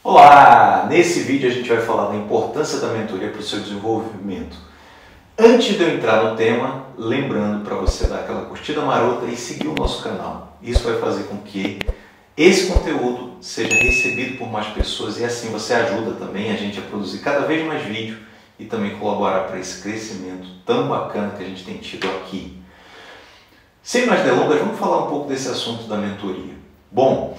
Olá! Nesse vídeo a gente vai falar da importância da mentoria para o seu desenvolvimento. Antes de eu entrar no tema, lembrando para você dar aquela curtida marota e seguir o nosso canal. Isso vai fazer com que esse conteúdo seja recebido por mais pessoas e assim você ajuda também a gente a produzir cada vez mais vídeo e também colaborar para esse crescimento tão bacana que a gente tem tido aqui. Sem mais delongas, vamos falar um pouco desse assunto da mentoria. Bom,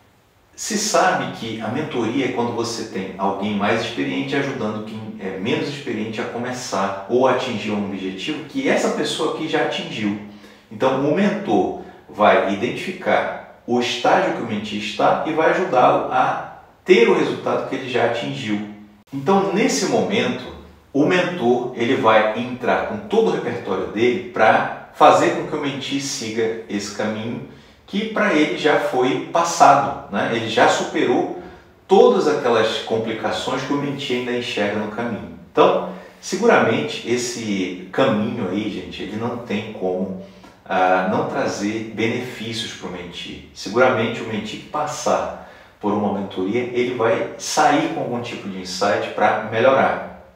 se sabe que a mentoria é quando você tem alguém mais experiente ajudando quem é menos experiente a começar ou a atingir um objetivo que essa pessoa aqui já atingiu. Então o mentor vai identificar o estágio que o mentee está e vai ajudá-lo a ter o resultado que ele já atingiu. Então nesse momento o mentor ele vai entrar com todo o repertório dele para fazer com que o mentee siga esse caminho que para ele já foi passado, né? Ele já superou todas aquelas complicações que o mentee ainda enxerga no caminho. Então, seguramente esse caminho aí, gente, ele não tem como não trazer benefícios para o mentee. Seguramente o mentee que passar por uma mentoria, ele vai sair com algum tipo de insight para melhorar.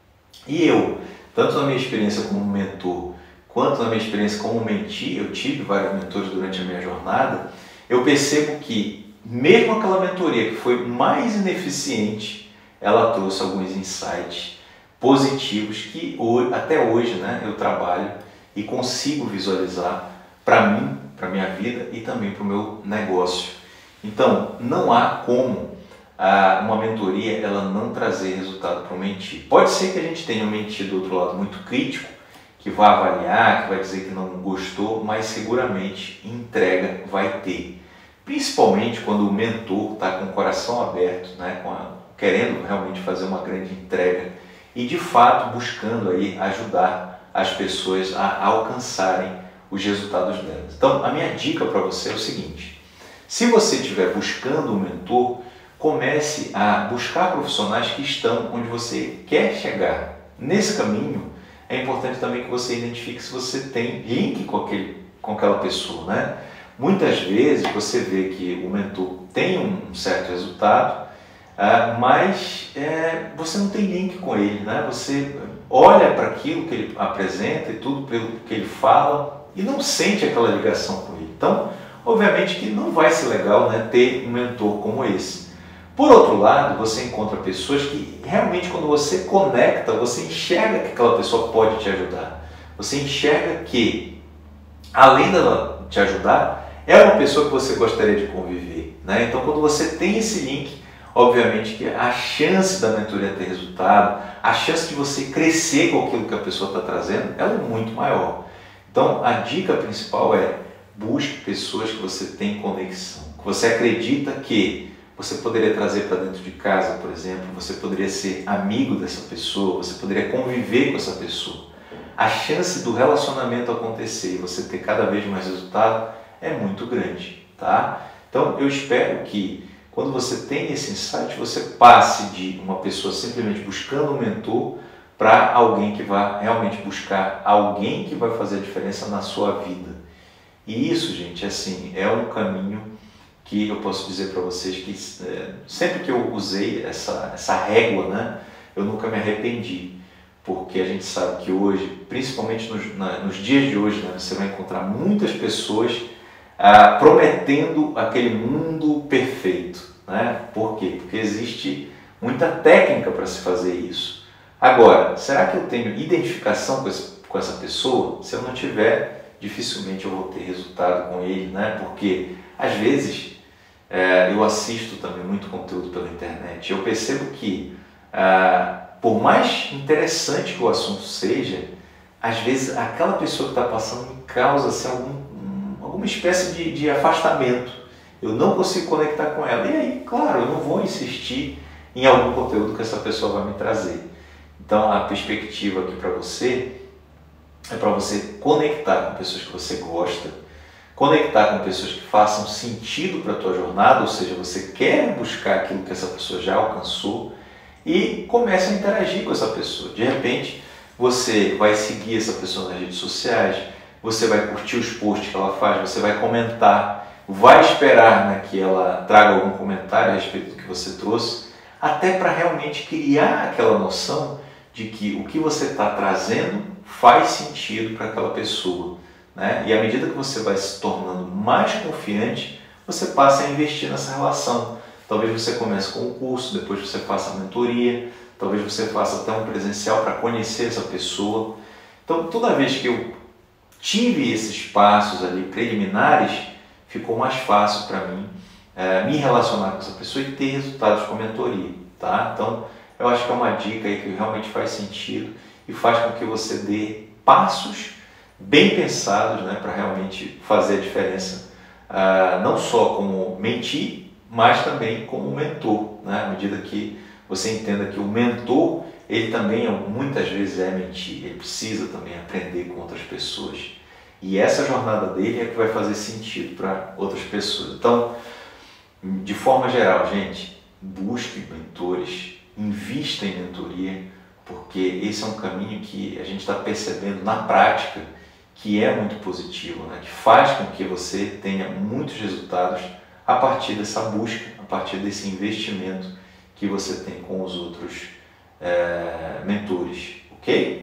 E eu, tanto na minha experiência como mentor, quanto na minha experiência como mentee, eu tive vários mentores durante a minha jornada, eu percebo que mesmo aquela mentoria que foi mais ineficiente, ela trouxe alguns insights positivos que até hoje, né, eu trabalho e consigo visualizar para mim, para a minha vida e também para o meu negócio. Então, não há como uma mentoria ela não trazer resultado para o mentee. Pode ser que a gente tenha um mentee do outro lado muito crítico, que vai avaliar, que vai dizer que não gostou, mas seguramente entrega vai ter. Principalmente quando o mentor está com o coração aberto, né, querendo realmente fazer uma grande entrega e de fato buscando aí ajudar as pessoas a alcançarem os resultados delas. Então a minha dica para você é o seguinte: se você estiver buscando um mentor, comece a buscar profissionais que estão onde você quer chegar. Nesse caminho, é importante também que você identifique se você tem link com aquela pessoa, né? Muitas vezes você vê que o mentor tem um certo resultado, mas você não tem link com ele, né? Você olha para aquilo que ele apresenta e tudo pelo que ele fala e não sente aquela ligação com ele. Então, obviamente que não vai ser legal, né, ter um mentor como esse. Por outro lado, você encontra pessoas que realmente quando você conecta, você enxerga que aquela pessoa pode te ajudar. Você enxerga que, além dela te ajudar, é uma pessoa que você gostaria de conviver, né? Então, quando você tem esse link, obviamente que a chance da mentoria ter resultado, a chance de você crescer com aquilo que a pessoa está trazendo, ela é muito maior. Então, a dica principal é: busque pessoas que você tem conexão, que você acredita que você poderia trazer para dentro de casa, por exemplo, você poderia ser amigo dessa pessoa, você poderia conviver com essa pessoa. A chance do relacionamento acontecer e você ter cada vez mais resultado é muito grande, tá? Então eu espero que quando você tem esse insight, você passe de uma pessoa simplesmente buscando um mentor para alguém que vai realmente buscar alguém que vai fazer a diferença na sua vida. E isso, gente, assim, é um caminho que eu posso dizer para vocês que sempre que eu usei essa régua, né, eu nunca me arrependi, porque a gente sabe que hoje, principalmente nos dias de hoje, né, você vai encontrar muitas pessoas prometendo aquele mundo perfeito, né? Por quê? Porque existe muita técnica para se fazer isso. Agora, será que eu tenho identificação com essa pessoa? Se eu não tiver, dificilmente eu vou ter resultado com ele, né? Porque às vezes eu assisto também muito conteúdo pela internet. Eu percebo que, por mais interessante que o assunto seja, às vezes aquela pessoa que está passando me causa assim, alguma espécie de afastamento. Eu não consigo conectar com ela. E aí, claro, eu não vou insistir em algum conteúdo que essa pessoa vai me trazer. Então, a perspectiva aqui para você é para você conectar com pessoas que você gosta, conectar com pessoas que façam sentido para a tua jornada, ou seja, você quer buscar aquilo que essa pessoa já alcançou e comece a interagir com essa pessoa. De repente, você vai seguir essa pessoa nas redes sociais, você vai curtir os posts que ela faz, você vai comentar, vai esperar, né, que ela traga algum comentário a respeito do que que você trouxe, até para realmente criar aquela noção de que o que você está trazendo faz sentido para aquela pessoa, né? E à medida que você vai se tornando mais confiante, você passa a investir nessa relação. Talvez você comece com um curso, depois você faça a mentoria, talvez você faça até um presencial para conhecer essa pessoa. Então, toda vez que eu tive esses passos ali preliminares, ficou mais fácil para mim me relacionar com essa pessoa e ter resultados com a mentoria, tá? Então, eu acho que é uma dica aí que realmente faz sentido e faz com que você dê passos bem pensados, né, para realmente fazer a diferença, não só como mentir, mas também como mentor, né? À medida que você entenda que o mentor, ele também muitas vezes é mentir, ele precisa também aprender com outras pessoas. E essa jornada dele é que vai fazer sentido para outras pessoas. Então, de forma geral, gente, busque mentores, invista em mentoria, porque esse é um caminho que a gente está percebendo na prática que é muito positivo, né? Que faz com que você tenha muitos resultados a partir dessa busca, a partir desse investimento que você tem com os outros mentores, ok?